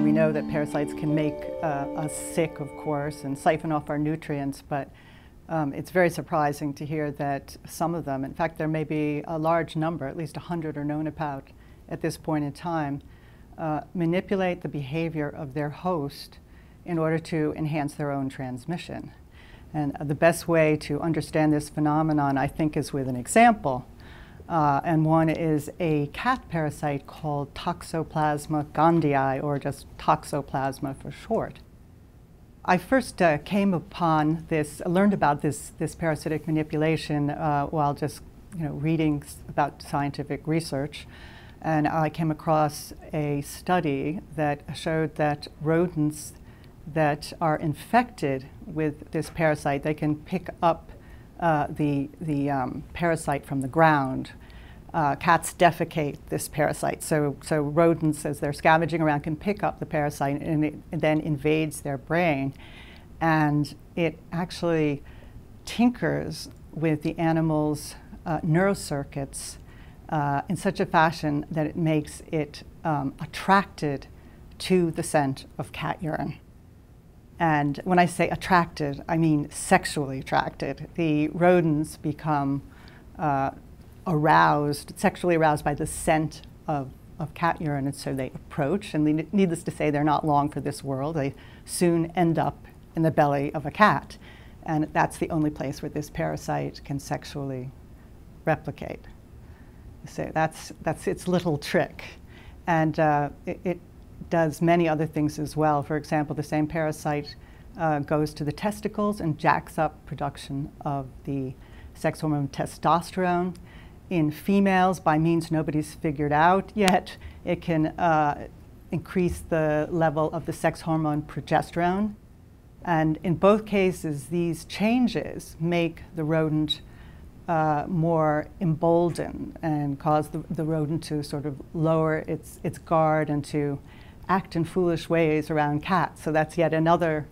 We know that parasites can make us sick, of course, and siphon off our nutrients, but it's very surprising to hear that some of them, in fact, there may be a large number, at least 100 are known about at this point in time, manipulate the behavior of their host in order to enhance their own transmission. And the best way to understand this phenomenon, I think, is with an example. And one is a cat parasite called Toxoplasma Gondii, or just Toxoplasma for short. I first came upon this, learned about this parasitic manipulation while just reading about scientific research. And I came across a study that showed that rodents that are infected with this parasite, they can pick up the parasite from the ground. Cats defecate this parasite, so rodents, as they're scavenging around, can pick up the parasite, and it then invades their brain, and it actually tinkers with the animal's neurocircuits in such a fashion that it makes it attracted to the scent of cat urine. And when I say attracted, I mean sexually attracted. The rodents become sexually aroused by the scent of cat urine, and so they approach, and needless to say, they're not long for this world. They soon end up in the belly of a cat, and that's the only place where this parasite can sexually replicate. So that's its little trick, and it does many other things as well. For example, the same parasite goes to the testicles and jacks up production of the sex hormone testosterone. In females, by means nobody's figured out yet, it can increase the level of the sex hormone progesterone. And in both cases, these changes make the rodent more emboldened and cause the rodent to sort of lower its guard and to act in foolish ways around cats. So that's yet another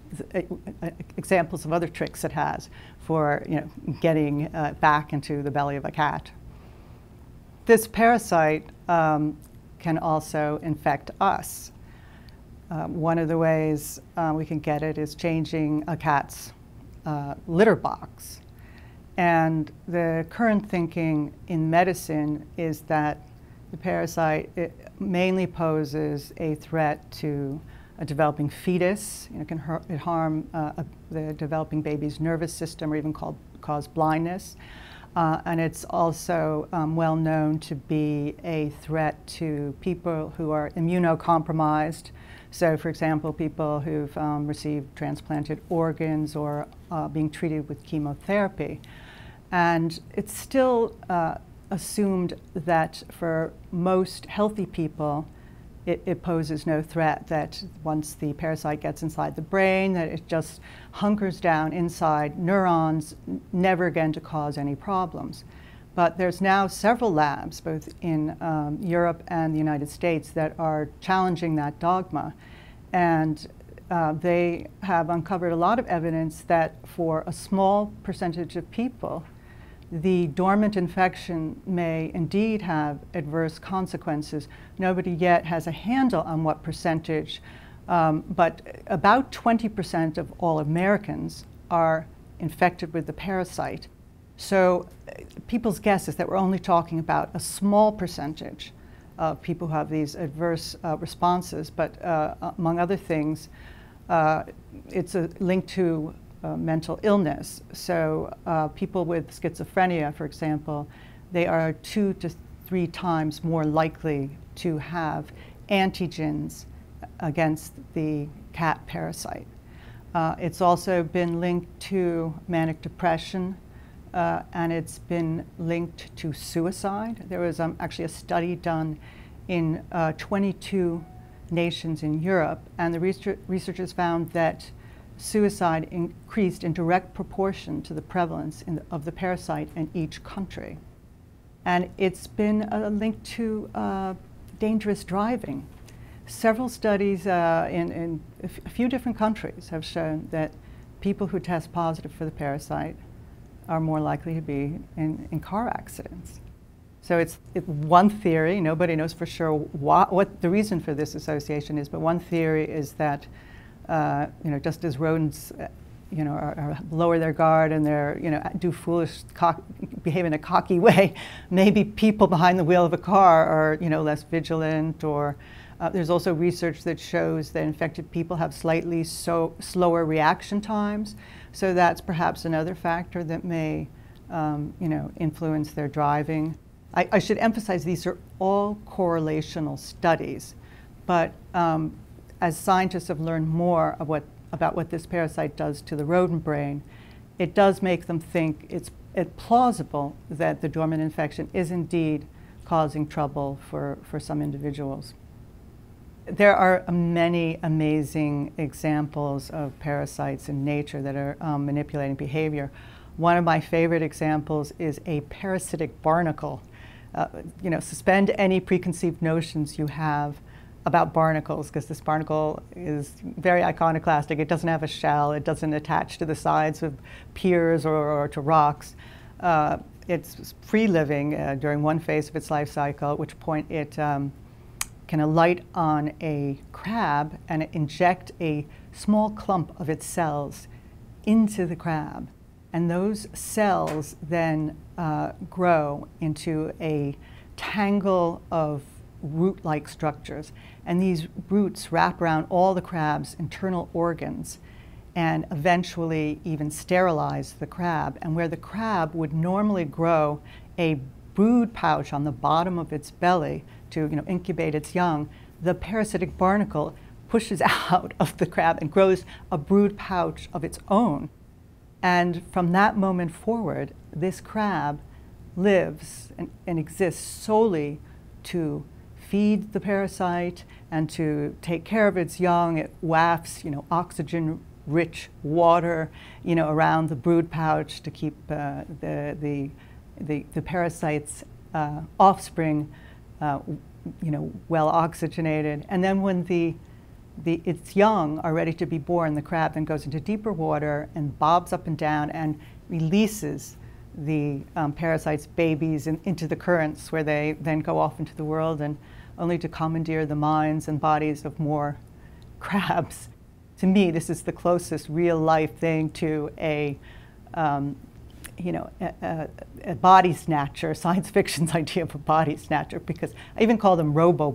examples of other tricks it has for getting back into the belly of a cat. This parasite can also infect us. One of the ways we can get it is changing a cat's litter box. And the current thinking in medicine is that the parasite mainly poses a threat to a developing fetus. It can harm the developing baby's nervous system, or even cause blindness. And it's also well known to be a threat to people who are immunocompromised. So, for example, people who've received transplanted organs or being treated with chemotherapy. And it's still assumed that for most healthy people, it poses no threat, that once the parasite gets inside the brain, that it just hunkers down inside neurons, never again to cause any problems. But there's now several labs, both in Europe and the United States, that are challenging that dogma. And they have uncovered a lot of evidence that for a small percentage of people, the dormant infection may indeed have adverse consequences. Nobody yet has a handle on what percentage, but about 20% of all Americans are infected with the parasite. So people's guess is that we're only talking about a small percentage of people who have these adverse responses, but among other things, it's a link to mental illness. So people with schizophrenia, for example, they are 2 to 3 times more likely to have antigens against the cat parasite. It's also been linked to manic depression, and it's been linked to suicide. There was actually a study done in 22 nations in Europe, and the researchers found that suicide increased in direct proportion to the prevalence of the parasite in each country. And it's been linked to dangerous driving. Several studies in a few different countries have shown that people who test positive for the parasite are more likely to be in car accidents. So it's one theory. Nobody knows for sure what the reason for this association is, but one theory is that just as rodents lower their guard and they're do foolish, behave in a cocky way, maybe people behind the wheel of a car are less vigilant. Or there's also research that shows that infected people have slightly slower reaction times. So that's perhaps another factor that may influence their driving. I should emphasize these are all correlational studies, but as scientists have learned more about what this parasite does to the rodent brain, it does make them think it's plausible that the dormant infection is indeed causing trouble for some individuals. There are many amazing examples of parasites in nature that are manipulating behavior. One of my favorite examples is a parasitic barnacle. Suspend any preconceived notions you have about barnacles, because this barnacle is very iconoclastic. It doesn't have a shell. It doesn't attach to the sides of piers or to rocks. It's free-living during one phase of its life cycle, at which point it can alight on a crab and inject a small clump of its cells into the crab. And those cells then grow into a tangle of root-like structures. And these roots wrap around all the crab's internal organs and eventually even sterilize the crab. And where the crab would normally grow a brood pouch on the bottom of its belly to incubate its young, the parasitic barnacle pushes out of the crab and grows a brood pouch of its own. And from that moment forward, this crab lives and exists solely to feed the parasite and to take care of its young. It wafts, oxygen-rich water, around the brood pouch to keep the parasite's offspring, well oxygenated. And then when its young are ready to be born, the crab then goes into deeper water and bobs up and down and releases the parasite's babies into the currents, where they then go off into the world, and only to commandeer the minds and bodies of more crabs. To me, this is the closest real-life thing to a body snatcher, science fiction's idea of a body snatcher, because I even call them robo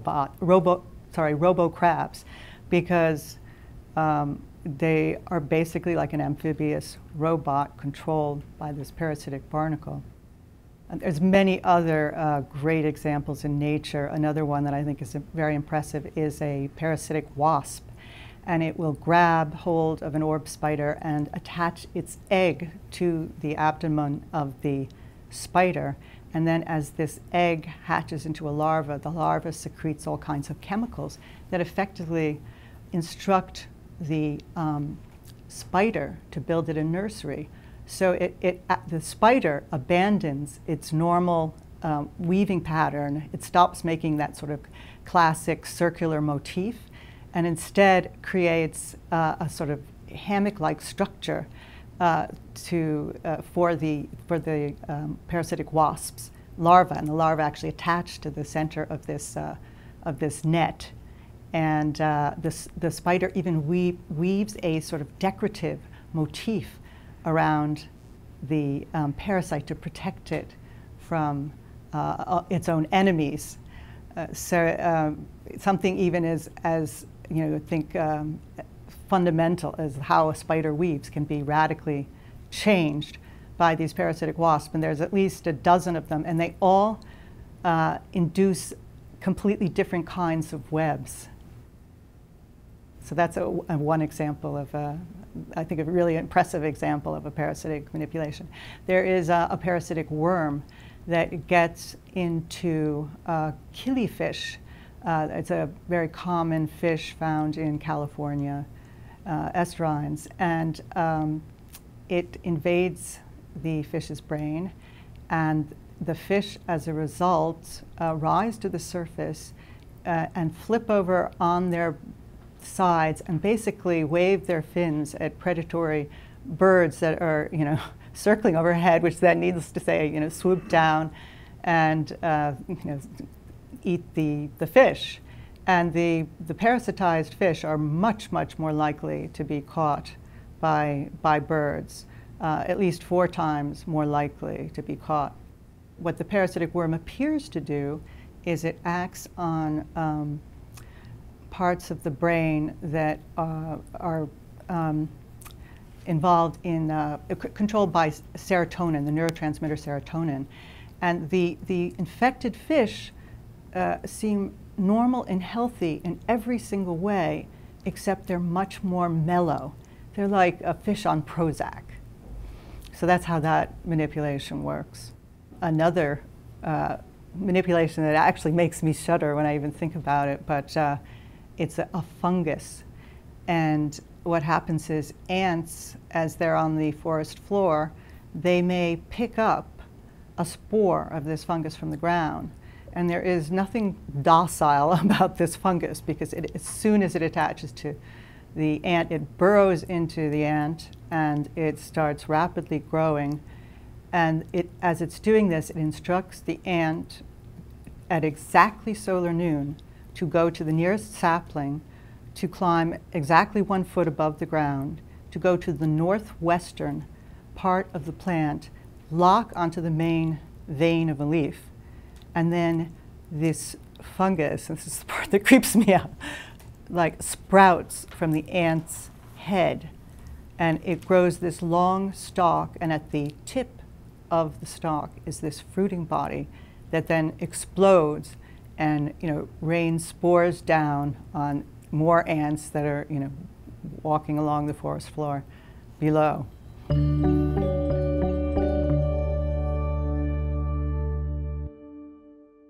crabs, because they are basically like an amphibious robot controlled by this parasitic barnacle. And there's many other great examples in nature. Another one that I think is very impressive is a parasitic wasp. And it will grab hold of an orb spider and attach its egg to the abdomen of the spider. And then as this egg hatches into a larva, the larva secretes all kinds of chemicals that effectively instruct the spider to build it a nursery. So the spider abandons its normal weaving pattern. It stops making that sort of classic circular motif and instead creates a sort of hammock-like structure for the parasitic wasp's larva, and the larva actually attached to the center of this net. And the spider even weaves a sort of decorative motif around the parasite to protect it from its own enemies. Something even as fundamental as how a spider weaves can be radically changed by these parasitic wasps. And there's at least a dozen of them, and they all induce completely different kinds of webs. So that's one example of, I think, a really impressive example of a parasitic manipulation. There is a parasitic worm that gets into killifish. It's a very common fish found in California estuarines, and it invades the fish's brain, and the fish, as a result, rise to the surface and flip over on their sides and basically wave their fins at predatory birds that are, circling overhead, which then, needless to say, swoop down and eat the fish. And the parasitized fish are much, much more likely to be caught by birds, at least 4 times more likely to be caught. What the parasitic worm appears to do is it acts on parts of the brain that are involved in, controlled by serotonin, the neurotransmitter serotonin. And the infected fish seem normal and healthy in every single way, except they're much more mellow. They're like a fish on Prozac. So that's how that manipulation works. Another manipulation that actually makes me shudder when I even think about it, but it's a fungus. And what happens is ants, as they're on the forest floor, they may pick up a spore of this fungus from the ground. And there is nothing docile about this fungus, because as soon as it attaches to the ant, it burrows into the ant and it starts rapidly growing. And as it's doing this, it instructs the ant at exactly solar noon to go to the nearest sapling, to climb exactly 1 foot above the ground, to go to the northwestern part of the plant, lock onto the main vein of a leaf, and then this fungus, this is the part that creeps me out, like sprouts from the ant's head, and it grows this long stalk, and at the tip of the stalk is this fruiting body that then explodes and rains spores down on more ants that are walking along the forest floor below.